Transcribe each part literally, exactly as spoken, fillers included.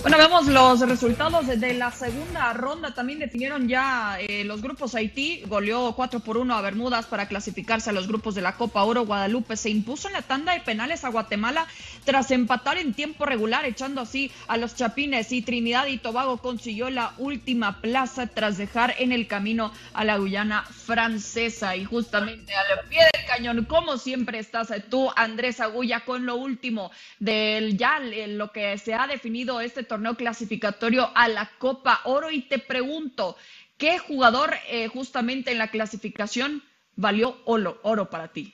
Bueno, vemos los resultados de la segunda ronda. También definieron ya eh, los grupos. Haití goleó cuatro por uno a Bermudas para clasificarse a los grupos de la Copa Oro. Guadalupe se impuso en la tanda de penales a Guatemala tras empatar en tiempo regular, echando así a los Chapines. Y Trinidad y Tobago consiguió la última plaza tras dejar en el camino a la Guyana francesa. Y justamente al pie del cañón, como siempre, estás tú, Andrés Agulla, con lo último del ya lo que se ha definido este torneo clasificatorio a la Copa Oro. Y te pregunto, ¿qué jugador eh, justamente en la clasificación valió oro, oro para ti?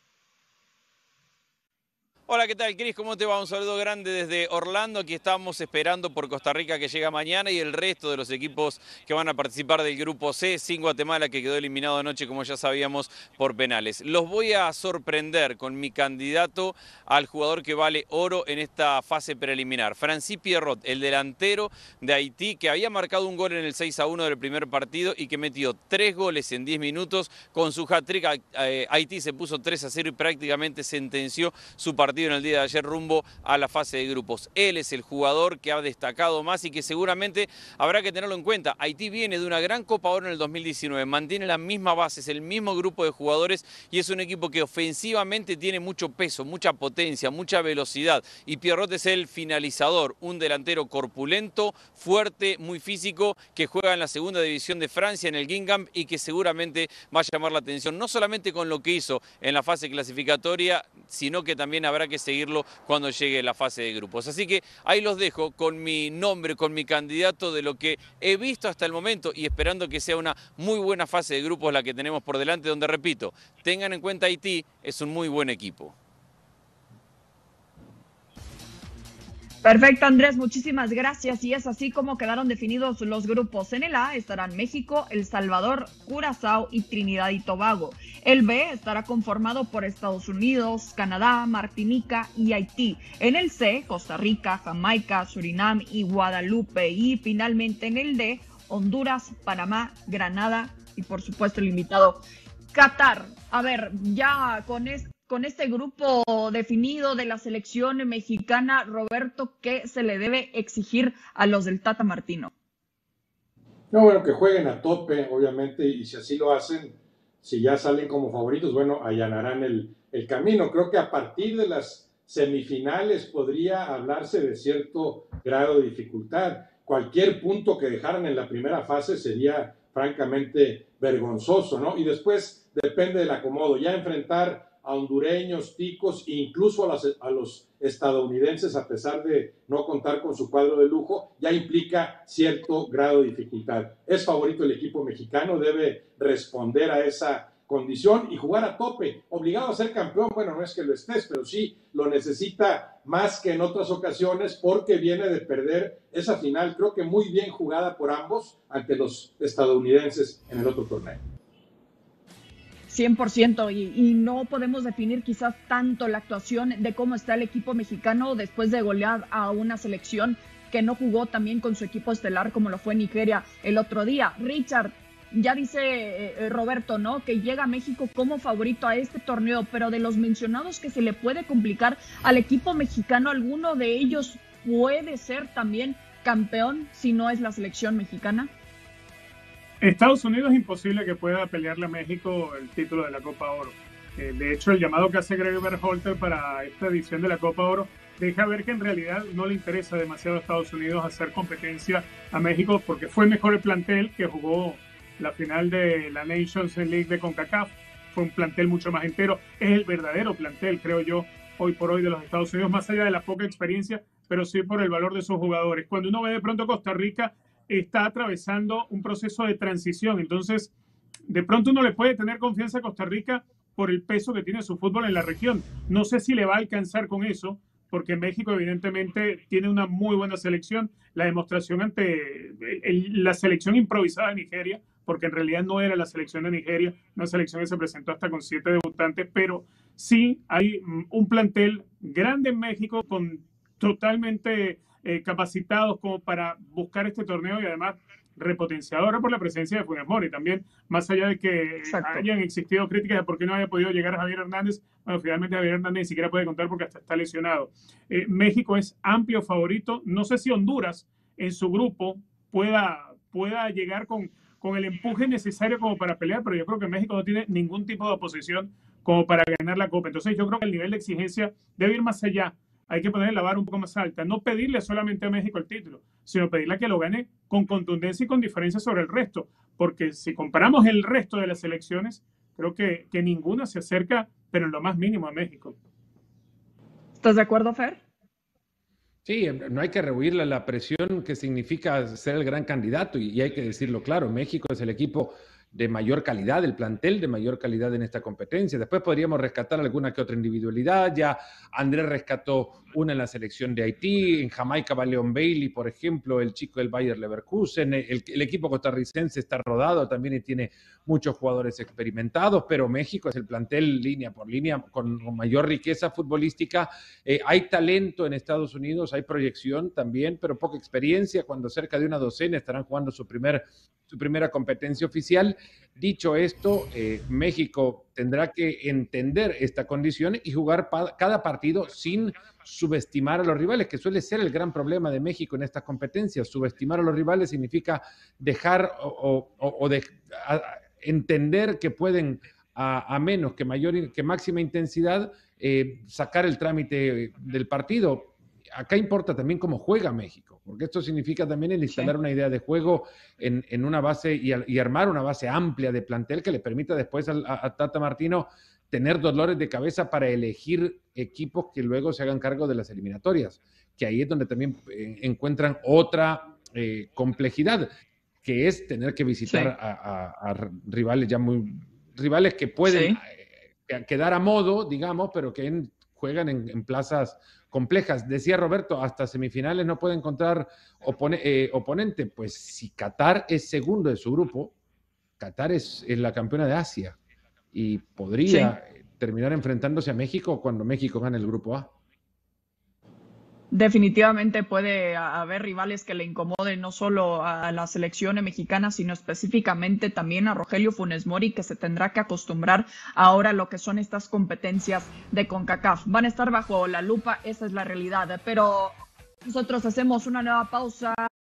Hola, ¿qué tal, Cris? ¿Cómo te va? Un saludo grande desde Orlando. Aquí estamos esperando por Costa Rica, que llega mañana, y el resto de los equipos que van a participar del Grupo C, sin Guatemala, que quedó eliminado anoche, como ya sabíamos, por penales. Los voy a sorprender con mi candidato al jugador que vale oro en esta fase preliminar. Francis Pierrot, el delantero de Haití, que había marcado un gol en el seis a uno del primer partido y que metió tres goles en diez minutos. Con su hat-trick, Haití se puso tres a cero y prácticamente sentenció su partido en el día de ayer rumbo a la fase de grupos. Él es el jugador que ha destacado más y que seguramente habrá que tenerlo en cuenta. Haití viene de una gran Copa Oro en el dos mil diecinueve, mantiene la misma base, es el mismo grupo de jugadores y es un equipo que ofensivamente tiene mucho peso, mucha potencia, mucha velocidad. Y Pierrot es el finalizador, un delantero corpulento, fuerte, muy físico, que juega en la segunda división de Francia, en el Guingamp, y que seguramente va a llamar la atención, no solamente con lo que hizo en la fase clasificatoria, sino que también habrá que seguirlo cuando llegue la fase de grupos. Así que ahí los dejo con mi nombre, con mi candidato de lo que he visto hasta el momento y esperando que sea una muy buena fase de grupos la que tenemos por delante, donde, repito, tengan en cuenta Haití, es un muy buen equipo. Perfecto, Andrés, muchísimas gracias. Y es así como quedaron definidos los grupos. En el A estarán México, El Salvador, Curazao y Trinidad y Tobago. El B estará conformado por Estados Unidos, Canadá, Martinica y Haití. En el C, Costa Rica, Jamaica, Surinam y Guadalupe. Y finalmente en el D, Honduras, Panamá, Granada y por supuesto el invitado Qatar. A ver, ya con este Con este grupo definido de la selección mexicana, Roberto, ¿qué se le debe exigir a los del Tata Martino? No, bueno, que jueguen a tope, obviamente, y si así lo hacen, si ya salen como favoritos, bueno, allanarán el, el camino. Creo que a partir de las semifinales podría hablarse de cierto grado de dificultad. Cualquier punto que dejaran en la primera fase sería francamente vergonzoso, ¿no? Y después depende del acomodo. Ya enfrentar a hondureños, ticos e incluso a, las, a los estadounidenses, a pesar de no contar con su cuadro de lujo, ya implica cierto grado de dificultad. Es favorito el equipo mexicano, debe responder a esa condición y jugar a tope. Obligado a ser campeón, bueno, no es que lo estés, pero sí lo necesita más que en otras ocasiones porque viene de perder esa final, creo que muy bien jugada por ambos ante los estadounidenses en el otro torneo. cien por ciento, y, y no podemos definir quizás tanto la actuación de cómo está el equipo mexicano después de golear a una selección que no jugó también con su equipo estelar como lo fue Nigeria el otro día. Richard, ya dice eh, Roberto, ¿no?, que llega a México como favorito a este torneo, pero de los mencionados que se le puede complicar al equipo mexicano, ¿alguno de ellos puede ser también campeón si no es la selección mexicana? Estados Unidos es imposible que pueda pelearle a México el título de la Copa Oro. Eh, de hecho, el llamado que hace Greg Berhalter para esta edición de la Copa Oro deja ver que en realidad no le interesa demasiado a Estados Unidos hacer competencia a México porque fue mejor el plantel que jugó la final de la Nations League de CONCACAF. Fue un plantel mucho más entero. Es el verdadero plantel, creo yo, hoy por hoy de los Estados Unidos, más allá de la poca experiencia, pero sí por el valor de sus jugadores. Cuando uno ve de pronto Costa Rica, está atravesando un proceso de transición. Entonces, de pronto uno le puede tener confianza a Costa Rica por el peso que tiene su fútbol en la región. No sé si le va a alcanzar con eso, porque México evidentemente tiene una muy buena selección. La demostración ante el, la selección improvisada de Nigeria, porque en realidad no era la selección de Nigeria, una selección que se presentó hasta con siete debutantes, pero sí hay un plantel grande en México con totalmente eh, capacitados como para buscar este torneo y además repotenciadora por la presencia de Funes Mori. También, más allá de que Exacto. hayan existido críticas de por qué no haya podido llegar a Javier Hernández, bueno, finalmente Javier Hernández ni siquiera puede contar porque hasta está lesionado. Eh, México es amplio favorito. No sé si Honduras en su grupo pueda, pueda llegar con, con el empuje necesario como para pelear, pero yo creo que México no tiene ningún tipo de oposición como para ganar la Copa. Entonces yo creo que el nivel de exigencia debe ir más allá. Hay que poner la vara un poco más alta. No pedirle solamente a México el título, sino pedirle que lo gane con contundencia y con diferencia sobre el resto. Porque si comparamos el resto de las selecciones, creo que, que ninguna se acerca, pero en lo más mínimo, a México. ¿Estás de acuerdo, Fer? Sí, no hay que rehuirle la presión que significa ser el gran candidato y, y hay que decirlo claro, México es el equipo de mayor calidad, el plantel de mayor calidad en esta competencia. Después podríamos rescatar alguna que otra individualidad. Ya Andrés rescató una en la selección de Haití, en Jamaica va Leon Bailey, por ejemplo, el chico del Bayer Leverkusen. El, el equipo costarricense está rodado también y tiene muchos jugadores experimentados, pero México es el plantel línea por línea con, con mayor riqueza futbolística. Eh, hay talento en Estados Unidos, hay proyección también, pero poca experiencia, cuando cerca de una docena estarán jugando su primer su primera competencia oficial. Dicho esto, eh, México tendrá que entender esta condición y jugar pa- cada partido sin subestimar a los rivales, que suele ser el gran problema de México en estas competencias. Subestimar a los rivales significa dejar o, o, o de, a, a entender que pueden, a, a menos que, mayor, que máxima intensidad, eh, sacar el trámite del partido. Acá importa también cómo juega México, porque esto significa también el instalar sí. una idea de juego en, en una base y, y armar una base amplia de plantel que le permita después a, a Tata Martino tener dolores de cabeza para elegir equipos que luego se hagan cargo de las eliminatorias, que ahí es donde también eh, encuentran otra eh, complejidad, que es tener que visitar sí. a, a, a rivales ya muy rivales que pueden sí. eh, quedar a modo, digamos, pero que en, juegan en, en plazas complejas. Decía Roberto, hasta semifinales no puede encontrar opone, eh, oponente. Pues si Qatar es segundo de su grupo, Qatar es, es la campeona de Asia y podría sí. terminar enfrentándose a México cuando México gane el grupo A. Definitivamente puede haber rivales que le incomoden no solo a la selección mexicana, sino específicamente también a Rogelio Funes Mori, que se tendrá que acostumbrar ahora a lo que son estas competencias de CONCACAF. Van a estar bajo la lupa, esa es la realidad, pero nosotros hacemos una nueva pausa.